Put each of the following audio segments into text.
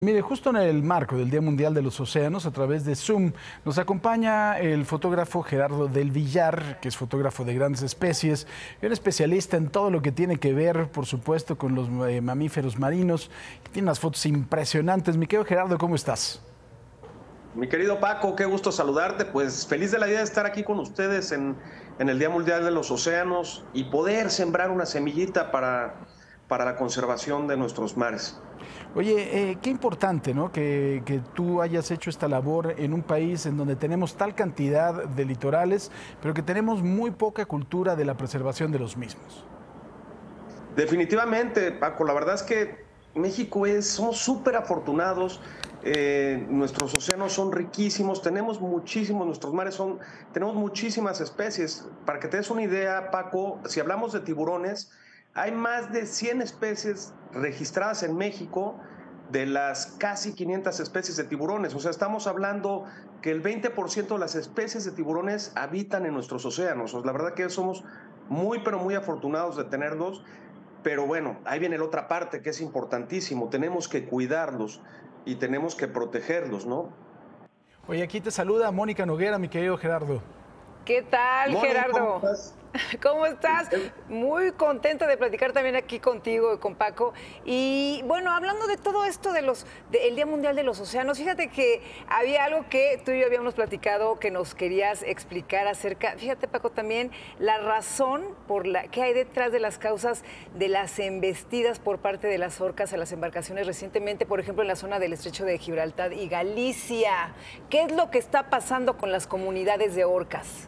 Mire, justo en el marco del Día Mundial de los Océanos, a través de Zoom, nos acompaña el fotógrafo Gerardo del Villar, que es fotógrafo de grandes especies y un especialista en todo lo que tiene que ver, por supuesto, con los mamíferos marinos. Tiene unas fotos impresionantes. Mi querido Gerardo, ¿cómo estás? Mi querido Paco, qué gusto saludarte. Pues feliz de la vida de estar aquí con ustedes en el Día Mundial de los Océanos y poder sembrar una semillita para la conservación de nuestros mares. Oye, qué importante, ¿no? Que tú hayas hecho esta labor en un país en donde tenemos tal cantidad de litorales, pero que tenemos muy poca cultura de la preservación de los mismos. Definitivamente, Paco, la verdad es que somos súper afortunados. Nuestros océanos son riquísimos, tenemos muchísimos, tenemos muchísimas especies. Para que te des una idea, Paco, si hablamos de tiburones, hay más de 100 especies registradas en México de las casi 500 especies de tiburones. O sea, estamos hablando que el 20% de las especies de tiburones habitan en nuestros océanos. O sea, la verdad que somos muy, pero muy afortunados de tenerlos. Pero bueno, ahí viene la otra parte que es importantísimo. Tenemos que cuidarlos y tenemos que protegerlos, ¿no? Oye, aquí te saluda Mónica Noguera, mi querido Gerardo. ¿Qué tal, Moni, ¿cómo Gerardo? estás? ¿Cómo estás? Muy contenta de platicar también aquí contigo y con Paco. Y bueno, hablando de todo esto del Día Mundial de los Océanos, fíjate que había algo que tú y yo habíamos platicado que nos querías explicar acerca, fíjate, Paco, también la razón que hay detrás de las causas de las embestidas por parte de las orcas a las embarcaciones recientemente, por ejemplo, en la zona del Estrecho de Gibraltar y Galicia. ¿Qué es lo que está pasando con las comunidades de orcas?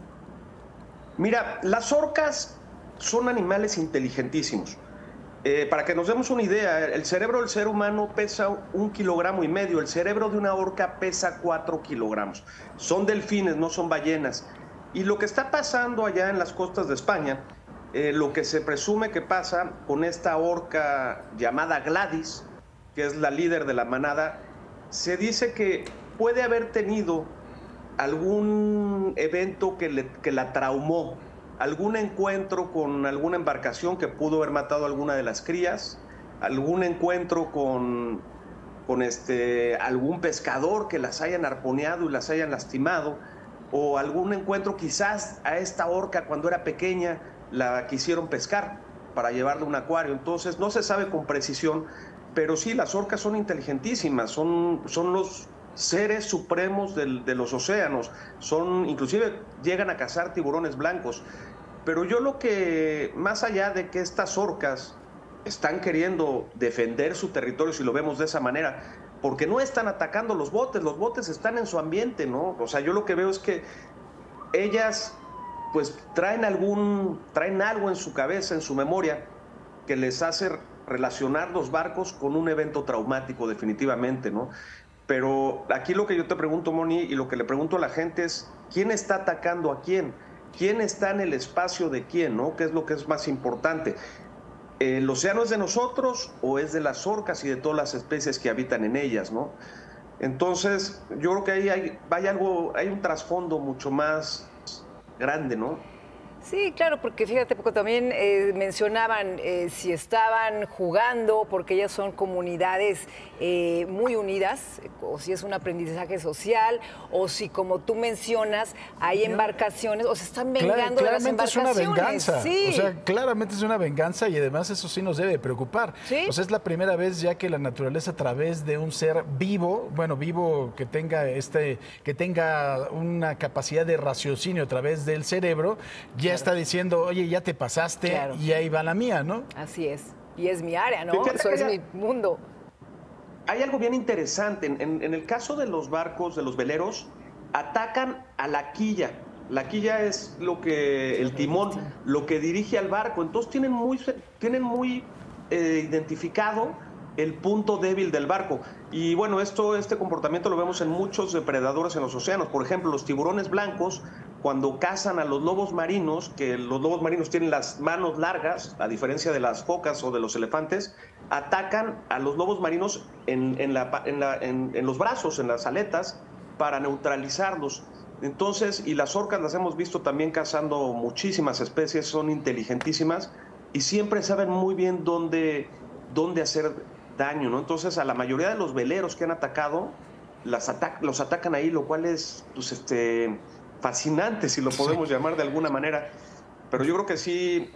Mira, las orcas son animales inteligentísimos. Para que nos demos una idea, el cerebro del ser humano pesa 1,5 kilogramos, el cerebro de una orca pesa 4 kilogramos. Son delfines, no son ballenas. Y lo que está pasando allá en las costas de España, lo que se presume que pasa con esta orca llamada Gladys, que es la líder de la manada, se dice que puede haber tenido algún evento que la traumó, algún encuentro con alguna embarcación que pudo haber matado a alguna de las crías, algún encuentro con algún pescador que las hayan arponeado y las hayan lastimado, o algún encuentro quizás a esta orca cuando era pequeña la quisieron pescar para llevarla a un acuario. Entonces no se sabe con precisión, pero sí, las orcas son inteligentísimas, son los seres supremos de los océanos, inclusive llegan a cazar tiburones blancos. Pero yo lo que, más allá de que estas orcas están queriendo defender su territorio, si lo vemos de esa manera, porque no están atacando los botes están en su ambiente, ¿no? O sea, yo lo que veo es que ellas pues traen algo en su cabeza, en su memoria, que les hace relacionar los barcos con un evento traumático definitivamente, ¿no? Pero aquí lo que yo te pregunto, Moni, y lo que le pregunto a la gente es, ¿quién está atacando a quién? ¿Quién está en el espacio de quién, no? ¿Qué es lo que es más importante? ¿El océano es de nosotros o es de las orcas y de todas las especies que habitan en ellas, no? Entonces, yo creo que ahí hay un trasfondo mucho más grande, ¿no? Sí, claro, porque fíjate, porque también mencionaban si estaban jugando, porque ellas son comunidades muy unidas, o si es un aprendizaje social, o si, como tú mencionas, hay embarcaciones, o se están vengando de las embarcaciones. Claramente es una venganza. Sí. O sea, claramente es una venganza y además eso sí nos debe preocupar. ¿Sí? O sea, es la primera vez ya que la naturaleza a través de un ser vivo, bueno, vivo que tenga una capacidad de raciocinio a través del cerebro, ya está diciendo, oye, ya te pasaste, Claro. Y ahí va la mía, ¿no? Así es. Y es mi área, ¿no? Fíjate Eso que es mi mundo. hay algo bien interesante. En el caso de los barcos, de los veleros, atacan a la quilla. La quilla es el timón, lo que dirige al barco. Entonces tienen muy identificado el punto débil del barco. Y bueno, este comportamiento lo vemos en muchos depredadores en los océanos. Por ejemplo, los tiburones blancos, cuando cazan a los lobos marinos, que los lobos marinos tienen las manos largas, a diferencia de las focas o de los elefantes, atacan a los lobos marinos en los brazos, en las aletas, para neutralizarlos. Entonces, y las orcas las hemos visto también cazando muchísimas especies, son inteligentísimas y siempre saben muy bien dónde hacer daño, ¿no? Entonces, a la mayoría de los veleros que han atacado, los atacan ahí, lo cual es, pues, fascinante, si lo podemos llamar de alguna manera. Pero yo creo que sí,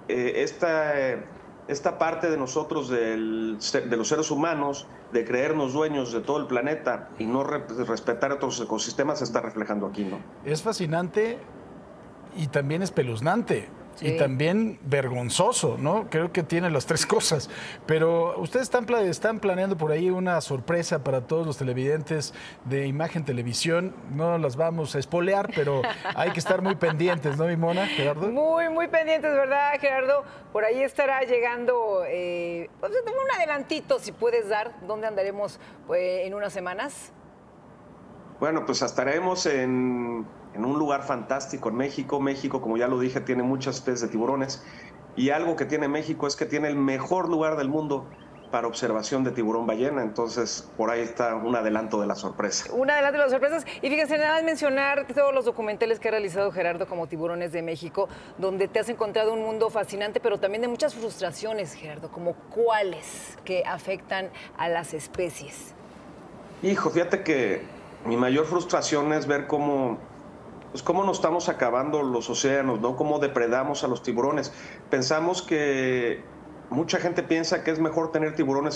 esta parte de nosotros, de los seres humanos, de creernos dueños de todo el planeta y no respetar otros ecosistemas, se está reflejando aquí, ¿no? Es fascinante y también espeluznante. Sí. Y también vergonzoso, ¿no? Creo que tiene las tres cosas. Pero ustedes están planeando por ahí una sorpresa para todos los televidentes de Imagen Televisión. No las vamos a espolear, pero hay que estar muy pendientes, ¿no, mi mona, Gerardo? Muy, muy pendientes, ¿verdad, Gerardo? Por ahí estará llegando pues, un adelantito, si puedes dar, ¿dónde andaremos en unas semanas? Bueno, pues estaremos en un lugar fantástico en México. México, como ya lo dije, tiene muchas especies de tiburones. Y algo que tiene México es que tiene el mejor lugar del mundo para observación de tiburón ballena. Entonces, por ahí está un adelanto de la sorpresa. Un adelanto de las sorpresas. Y fíjense, nada más mencionar todos los documentales que ha realizado Gerardo como Tiburones de México, donde te has encontrado un mundo fascinante, pero también de muchas frustraciones, Gerardo, como cuáles que afectan a las especies. Hijo, fíjate que mi mayor frustración es ver cómo nos estamos acabando los océanos, ¿no? Cómo depredamos a los tiburones. Pensamos que mucha gente piensa que es mejor tener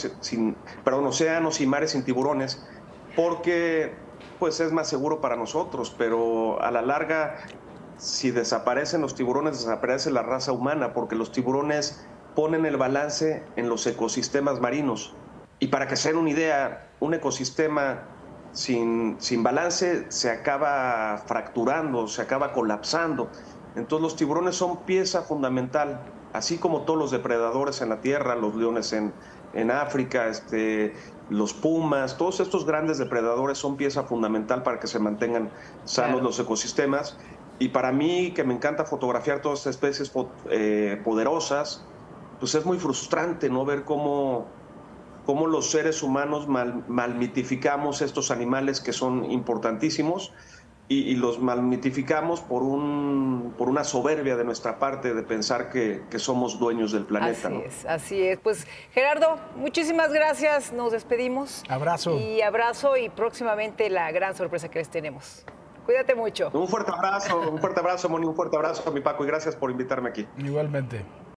océanos y mares sin tiburones, porque pues es más seguro para nosotros, pero a la larga, si desaparecen los tiburones, desaparece la raza humana, porque los tiburones ponen el balance en los ecosistemas marinos. Y para que se den una idea, un ecosistema sin balance se acaba fracturando, se acaba colapsando. Entonces los tiburones son pieza fundamental, así como todos los depredadores en la tierra, los leones en África, los pumas, todos estos grandes depredadores son pieza fundamental para que se mantengan sanos los ecosistemas. Y para mí, que me encanta fotografiar todas estas especies poderosas, pues es muy frustrante, ¿no? Ver cómo los seres humanos malmitificamos estos animales que son importantísimos y los malmitificamos por una soberbia de nuestra parte de pensar que somos dueños del planeta. Así ¿no? es, así es. Pues Gerardo, muchísimas gracias, nos despedimos. Abrazo. Y abrazo y próximamente la gran sorpresa que les tenemos. Cuídate mucho. Un fuerte abrazo, Moni, un fuerte abrazo, mi Paco, y gracias por invitarme aquí. Igualmente.